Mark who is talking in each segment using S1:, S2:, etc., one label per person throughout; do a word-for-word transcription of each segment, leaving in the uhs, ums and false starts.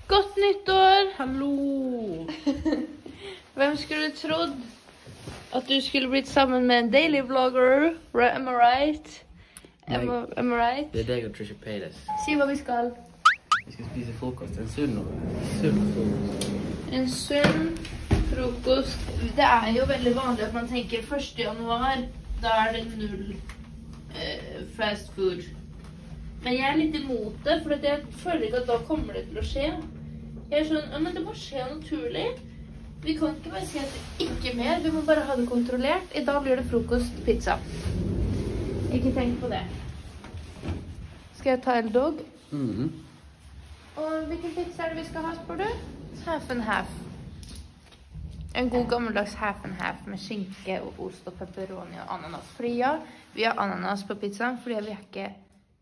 S1: Godt nyttår!
S2: Hallo!
S1: Hvem skulle trodd at du skulle blitt sammen med en daily vlogger? Am I right? Am I, am I right?
S2: Det er deg og Trisha Paytas.
S1: Si hva vi skal.
S2: Vi skal spise frokost. En sunn og sunn frokost.
S1: En sunn frokost. Det er jo veldig vanlig at man tenker første januar, da er det null eh, fast food. Men jeg er litt imot det, for jeg føler ikke at da kommer det til å skje. Jeg er sånn, ja, men det må skje naturlig. Vi kan ikke bare si at det ikke mer, vi må bare ha det kontrollert. I dag blir det frokost, pizza. Ikke tenk på det. Skal jeg ta en dog?
S2: Mhm.
S1: Og hvilken pizza er det vi skal ha, spør du? Half and half. En god gammeldags half and half med skinke og ost og pepperoni og ananas. Fordi ja, vi har ananas på pizzaen, fordi vi har ikke...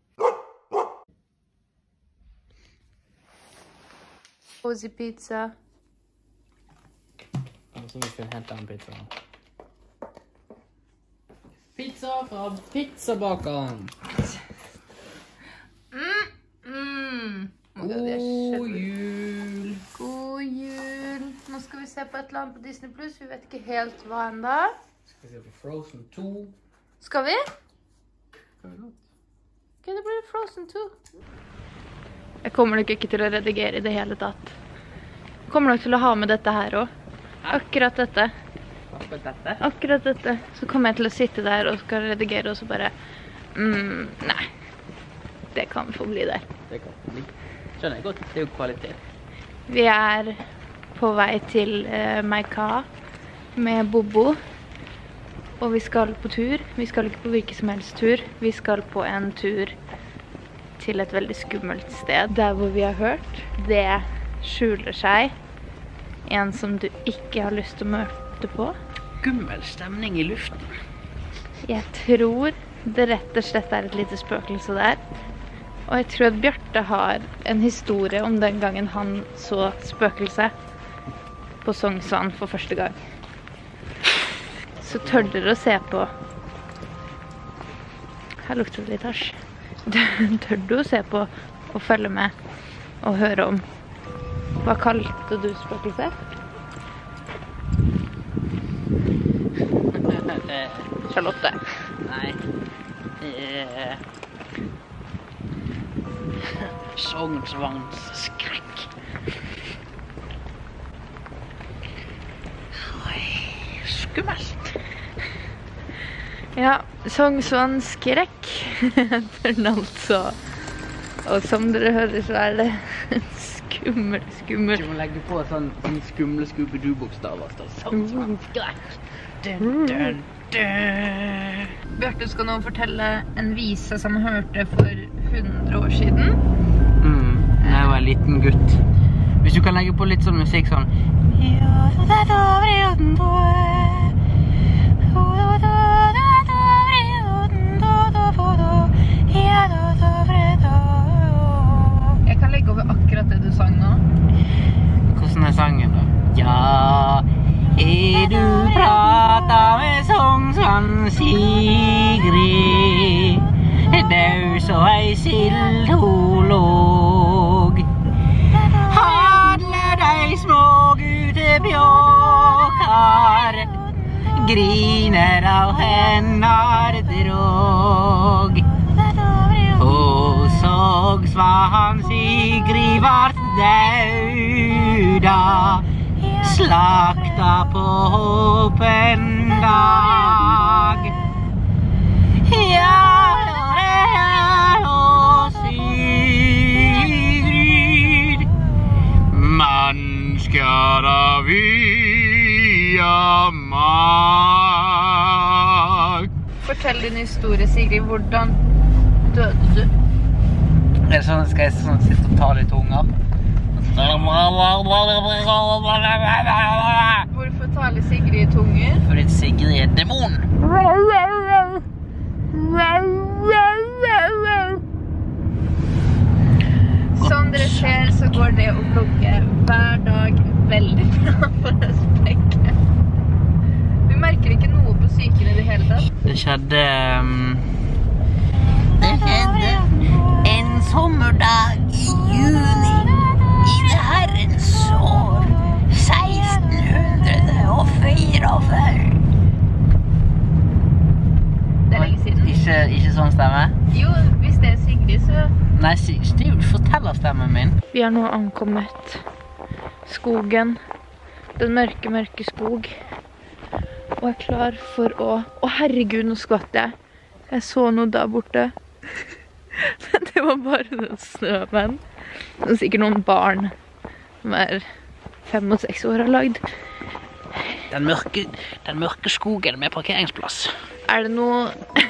S1: Cozy pizza.
S2: Og så vi skal hente en pizza. Pizza fra pizzabakeren.
S1: Mm, mm.
S2: God jul!
S1: God jul! Nå skal vi se på et eller annet på Disney plus. Vi vet ikke helt hva enda.
S2: Skal vi se på Frozen to.
S1: Skal vi?
S2: Skal vi godt?
S1: Ok, det blir Frozen to. Jeg kommer nok ikke til å redigere i det hele tatt. Jeg kommer nok til å ha med dette her også. Akkurat dette.
S2: Akkurat dette?
S1: Akkurat dette. Så kommer jeg til å sitte der og skal redigere og så bare... Mm, nei. Det kan få bli der.
S2: Det kan få bli. Skjønner jeg godt. Det er jo kvalitet.
S1: Vi er på vei til uh, Maika med Bobo. Og vi skal på tur. Vi skal ikke på hvilken som helst tur. Vi skal på en tur til et veldig skummelt sted. Der hvor vi har hørt, det skjuler seg en som du ikke har lyst til å møte på.
S2: Skummel stemning i luften.
S1: Jeg tror det rett og slett er et lite spøkelse der. Og jeg tror at Bjarte har en historie om den gangen han så spøkelse på Sognsvann for første gang. Så tør dere å se på. Her lukter det litt hasj. Tør du å se på og følge med og høre om? Hva kalte du spøkelse? Charlotte.
S2: Nei. Eh, Sognsvanns skrekk. Oi, skummelt.
S1: Ja, Sognsvanns skrekk. Den altså. Og som dere hører så er det skummel, skummel.
S2: Du må legge på sånn, sånn skumle Scooby-Doo-bokstaver. Sognsvanns skrekk. Dun, dun, dun.
S1: Bjarte skal nå fortelle en vise som han hørte for hundre år siden.
S2: Mm, da jeg var en liten gutt. Hvis du kan legge på litt sånn musikk sånn.
S1: Jeg kan legge over akkurat det du sang nå.
S2: Hvordan er sangen da? Ja, er du prata med Sognsvann Sigrid, daus og ei sild ho låg. Hadle dei små gutebjåkar, griner av hennar drog. Og Sognsvann Sigrid vart dauda, slakta på åpen dag. Ja, det er og Sigrid, mannskada via mag.
S1: Fortell din historie, Sigrid. Hvordan døde du?
S2: Er det sånn, skal jeg sånn sitte og ta litt unger?
S1: Hvorfor taler Sigrid tunger?
S2: Fordi Sigrid er demon.
S1: Som dere ser så går det å vlogge hver dag veldig bra for oss begge. Vi merker ikke noe på psyken i det hele tatt.
S2: Det skjedde... Um, det skjedde en sommerdag i juni i det stemmen min.
S1: Vi har nå ankommet skogen. Den mørke, mørke skog. Og er klar for å... Å herregud, nå skvatt jeg. Jeg så noe der borte. Men det var bare noen snømenn. Det er sikkert noen barn som er fem og seks år har lagd.
S2: Den mørke, den mørke skogen med parkeringsplass.
S1: Er det noe...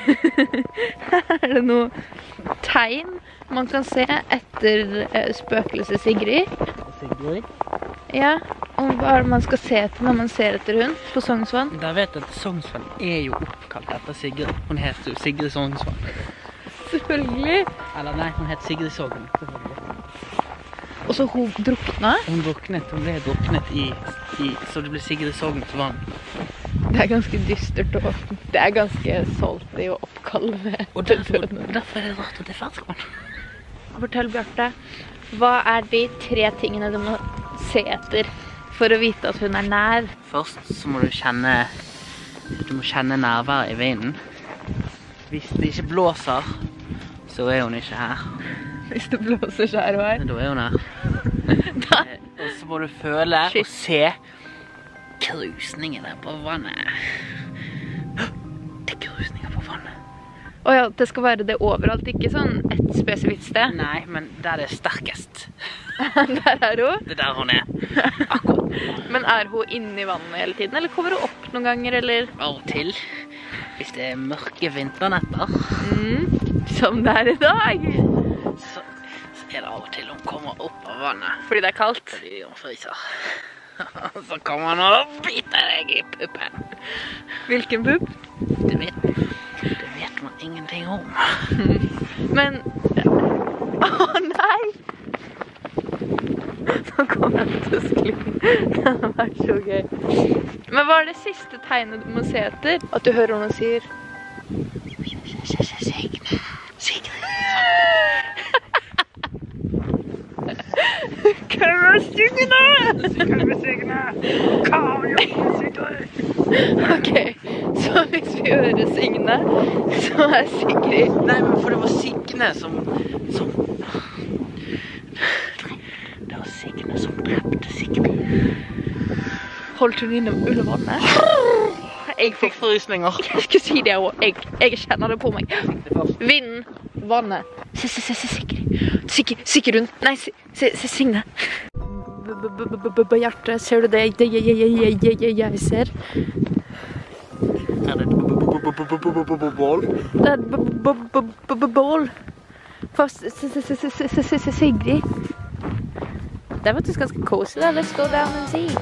S1: er det noe tegn man kan se etter uh, spøkelset Sigrid?
S2: Sigrid?
S1: Ja, og hva er det man skal se etter når man ser etter hun på Sognsvann?
S2: Da vet jeg at Sognsvann er jo oppkalt etter Sigrid. Hun heter jo Sigrid Sognsvann.
S1: Selvfølgelig.
S2: Eller nei, hun heter Sigrid Sogn.
S1: Og så hun drukna?
S2: Hun druknet, hun ble druknet i, i så det ble Sigrid Sogns vann.
S1: Det er ganske dystert, og det er ganske solgt i å oppkalle.
S2: Og derfor, derfor er det rart at det er ferskvann.
S1: Fortell, Bjarte, hva er de tre tingene du må se etter for å vite at hun er nær?
S2: Først så må du kjenne, du må kjenne nærvær i vinden. Hvis det ikke blåser, så er hun ikke her.
S1: Hvis det blåser så er hun her?
S2: Da er hun her. Da. Og så må du føle Shit. og se krusningene på vannet. Det er krusninger på vannet.
S1: Åja, det skal være det overalt, ikke sånn et spesifikt sted?
S2: Nei, men der er det sterkest.
S1: Der er hun?
S2: Det er der hun er. Akkurat.
S1: Men er hun inne i vannet hele tiden, eller kommer hun opp noen ganger, eller?
S2: Av og til. Hvis det er mørke vinternetter.
S1: Mm, som det er i dag.
S2: Så, så er det av og til hun kommer opp av vannet.
S1: Fordi det er kaldt?
S2: Fordi hun fryser. Så kommer han og biter deg i puppen.
S1: Hvilken pupp?
S2: Det vet, det vet man ingenting om.
S1: Men... Åh, nei! Nå kommer jeg til å skli. Det har vært så gøy. Men hva er det siste tegnet du må se etter? At du hører noen sier...
S2: Signe. Sigrid.
S1: Hvem er Signe?
S2: Hvem er Signe? Hva har vi gjort med Sigrid?
S1: Ok, så hvis vi hører Signe, så er Sigrid...
S2: Nei, men for det var Signe som... som... Det var Signe som drepte Sigrid.
S1: Holdt hun innom under vannet? Jeg
S2: fikk frysninger.
S1: Jeg skulle si det også. Jeg, jeg kjenner det på meg. Vinden, vannet. Se, se, se, se, Sigrid. Sigrid, Sigrid rundt. Nei, se, se, se, Signe. Bjarte, ser du det? Det jeg ser.
S2: Er det bål?
S1: Det er bål. For Sigrid. Det er faktisk ganske cozy da. Let's go down and see.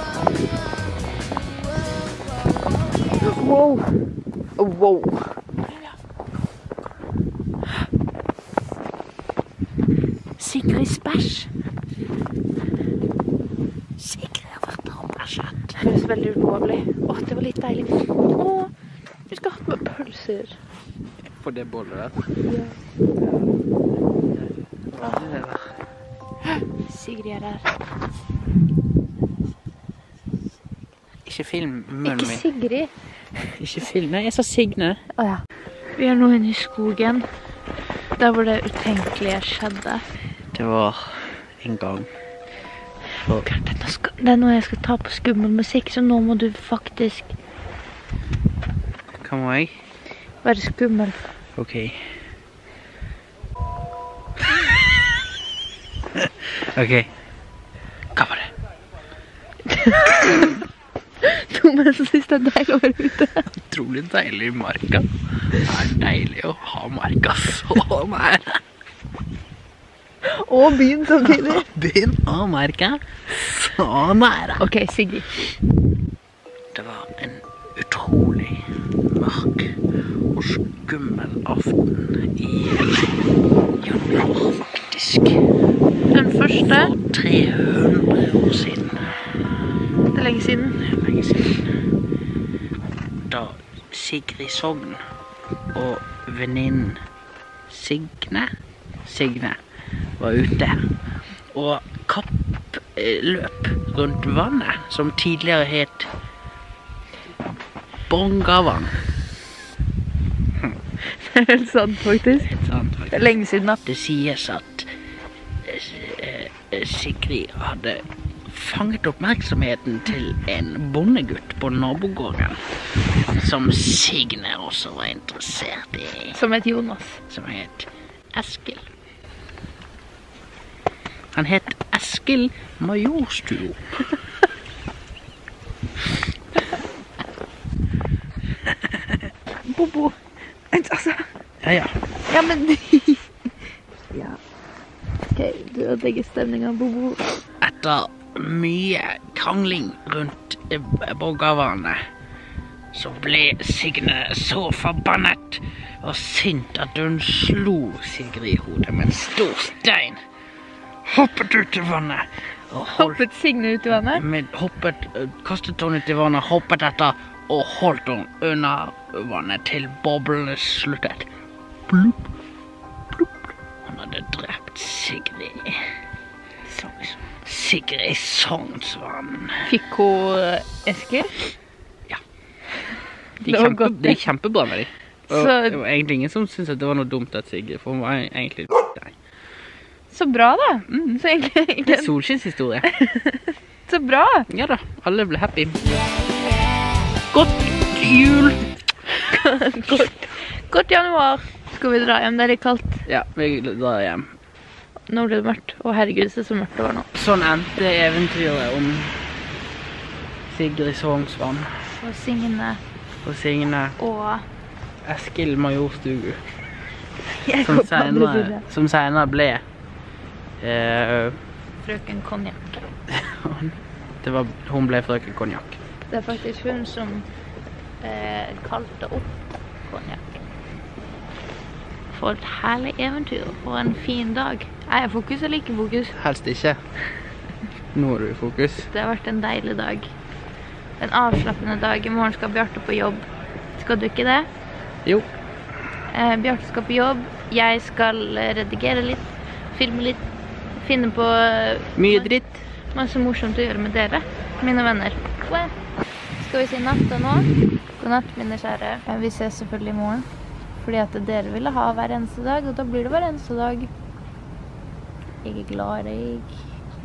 S1: Wow. Wow. Sigrid Spæsj.
S2: Sigrid har vært der og bæsjet.
S1: Det føles veldig ulovlig. Åh, det var litt deilig. Åh, vi skal ha med pølser.
S2: På det bollet der?
S1: Ja.
S2: Hva er det der?
S1: Sigrid er der.
S2: Ikke film munnen min.
S1: Ikke Sigrid.
S2: Ikke film, nei, jeg sa Signe.
S1: Åja. Vi er nå inne i skogen. Der hvor det utenkelige skjedde.
S2: Det var en gang. For...
S1: Det er noe jeg skal ta på skummel musikk, så nå må du faktisk...
S2: Hva må jeg?
S1: Være skummel.
S2: Ok. Ok. Hva var det?
S1: Thomas synes det er deilig å være ute.
S2: Utrolig deilig i marka. Det er deilig å ha marka så nære.
S1: Og byen samtidig.
S2: Byen og marka så nære.
S1: Ok, Sigrid.
S2: Det var en utrolig mørk og skummel aften i januar, faktisk.
S1: Den første?
S2: For tre hundre år siden.
S1: Det er lenge siden.
S2: Lenge siden. Da Sigrid Sogn og venninnen Signe, Signe var ute og kappløp rundt vannet, som tidligere het Bongavann.
S1: Det er helt sant, faktisk.
S2: Helt sant, faktisk.
S1: Det er lenge siden da.
S2: Det sies at eh, Sigrid hadde fanget oppmerksomheten til en bondegutt på nabogården, som Signe også var interessert i.
S1: Som het Jonas.
S2: Som het Eskil. Han het Eskil Majorstuo.
S1: Bobo. Altså.
S2: Ja, ja.
S1: Ja, men... ja. Ok, du ødelegger stemningen, Bobo.
S2: Etter mye krangling rundt borgervannet, så ble Signe så forbannet og sint at hun slo Sigrid i hodet med en stor stein. Hoppet ut i vannet. Og holdt,
S1: Hoppet Signe ut i vannet?
S2: med, hoppet, kastet hun ut i vannet, hoppet etter og holdt hun under vannet til boblene sluttet. Plupp, plupp. Han hadde drept Sigrid. Sigrid Sognsvann.
S1: Fikk hun Eskil?
S2: Ja.
S1: Det
S2: Det
S1: var
S2: gikk kjempe,
S1: godt, det.
S2: det gikk kjempebra med dem. Og
S1: Så-
S2: det var egentlig ingen som syntes at det var noe dumt at Sigrid, for hun var egentlig nei.
S1: Så bra da. Mm, så egentlig,
S2: Det er
S1: egentlig
S2: en solskinnshistorie.
S1: så bra.
S2: Ja da, alle ble happy. Godt jul!
S1: Godt, godt januar. Skal vi dra hjem? Det er litt kaldt.
S2: Ja, vi drar hjem.
S1: Nå ble det mørkt. Å herregud, det er så mørkt det var nå.
S2: Sånn endte eventyret om Sigrid Sognsvann
S1: Og Signe
S2: og Signe
S1: og...
S2: Eskil Majorstuo,
S1: Jeg
S2: som
S1: går på andre
S2: senere,
S1: siden.
S2: som senere ble eh,
S1: Frøken Konjakk.
S2: det var, hun ble frøken Konjakk.
S1: Det er faktisk hun som eh, kalte opp Konjakk. For et herlig eventyr, for en fin dag. Er jeg fokus eller ikke fokus?
S2: Helst ikke. Nå er du i fokus.
S1: Det har vært en deilig dag. En avslappende dag. I morgen skal Bjarte på jobb. Skal du ikke det?
S2: Jo.
S1: Eh, Bjarte skal på jobb. Jeg skal eh, redigere litt, filme litt, finne på eh,
S2: Mye dritt.
S1: masse morsomt å gjøre med dere, mine venner. Wow. Skal vi si natta nå? God natt, mine kjære. Eh, Vi ses selvfølgelig i morgen. Fordi at dere ville ha hver eneste dag, og da blir det hver eneste dag. Jeg er glad i deg.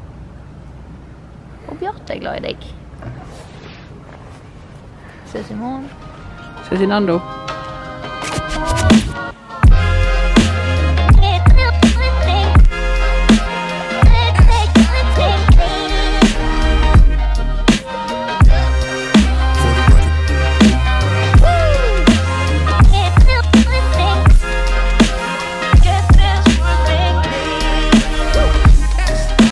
S1: Og Bjarte er glad i deg. Ses i morgen.
S2: Cezinando.